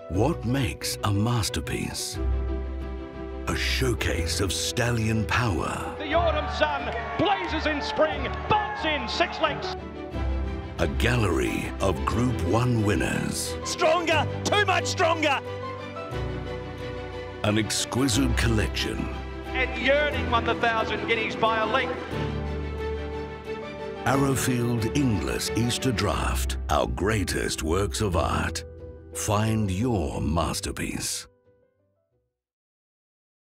What makes a masterpiece? A showcase of stallion power. The autumn sun blazes in spring, bolts in 6 lengths. A gallery of Group 1 winners. Stronger, too much stronger. An exquisite collection. And Yearning won the 1,000 guineas by a length. Arrowfield Inglis Easter Draft, our greatest works of art. Find your masterpiece.